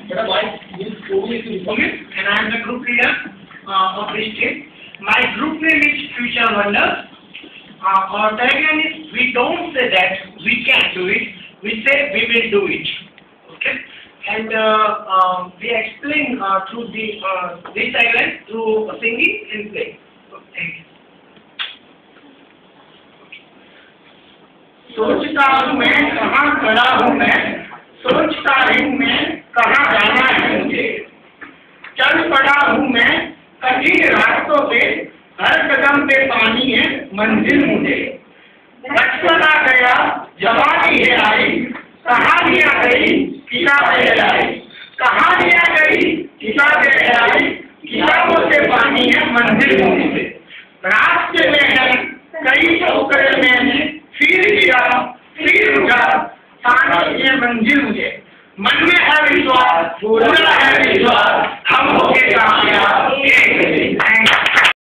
and I am the group leader of this team. My group name is Future Wonders. Our tagline is, we don't say that we can do it, we say we will do it. Okay? And we explain through this tagline through singing and playing. Thank you. सोचता हूँ मैं कहाँ खड़ा हूँ मैं, सोचता हूँ मैं कहाँ जाना है मुझे, चल पड़ा हूँ मैं कठिन रास्तों पे, हर कदम पे पानी है मंजिल मुझे, बचपन आ गया जवानी है आई, कहानियाँ गई किताबें आई, कहानियाँ गई किताबें आई, किताबों से पानी है मंजिल मुझे, रास्ते में है कई ठोकरें मैंने फिर किया फिर उठा, पानी ये मंजिल मुझे, मन में है विश्वास पूरा है